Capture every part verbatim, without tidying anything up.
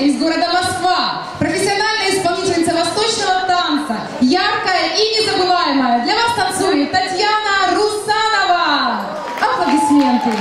из города Москва, профессиональная исполнительница восточного танца, яркая и незабываемая. Для вас танцует Татьяна Русанова. Аплодисменты.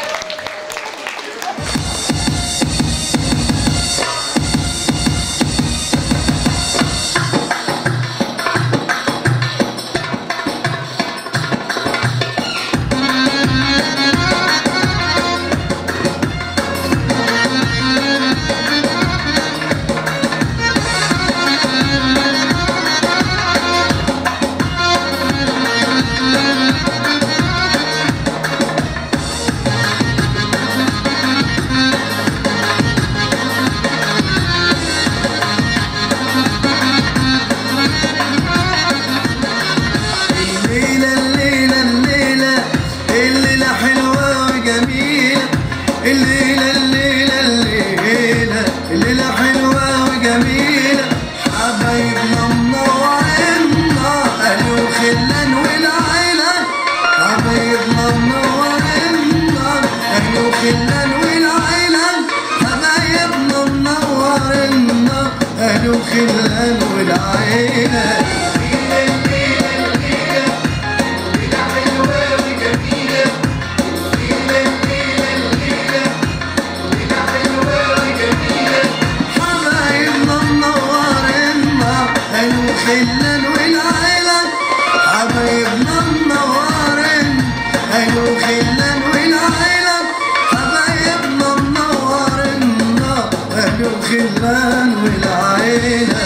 الليلة الليلة الليلة الليلة حلوة وجميلة، حبايبنا منورينا أهل وخلان والعيلة، حبايبنا منورينا أهل وخلان والعيلة، حبايبنا منورينا أهل وخلان والعيلة. خلان والعيلة حبايبنا منورين، أيوة خلان والعيلة حبايبنا منورين، أيوة خلان والعيلة.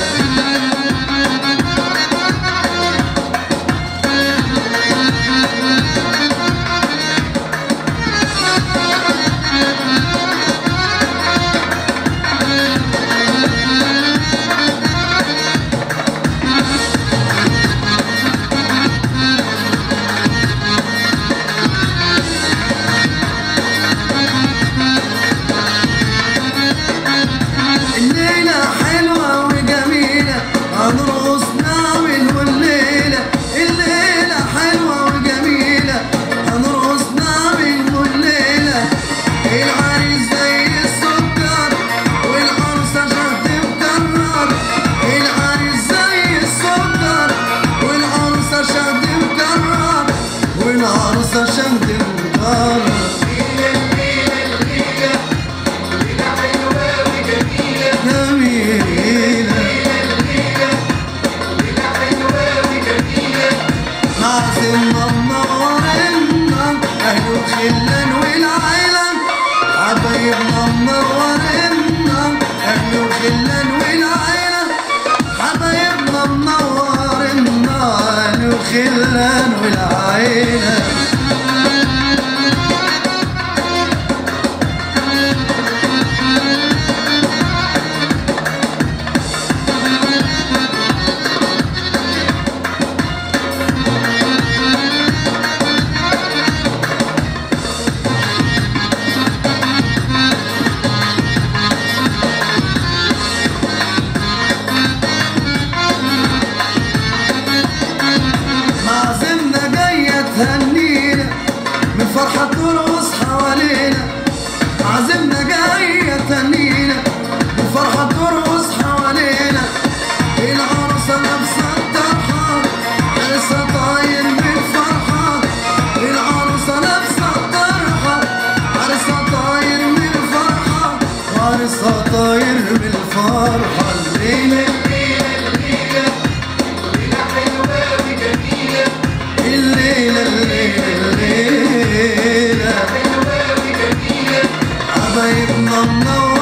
خلان والعيلة حبايبنا منورينا، أهل خلان والعيلة حبايبنا منورينا، أهل خلان والعيلة. تهنينا من فرحة ترقص حوالينا، عزمنا جاية تهنينا من فرحة ترقص حوالينا، العروسة لابسة الطرحة عرسها طاير من الفرحة، العروسة لابسة الطرحة عرسها طاير من الفرحة، عرسها طاير من الفرحة. الليلة الليلة الليلة الليلة حبايبنا منورين.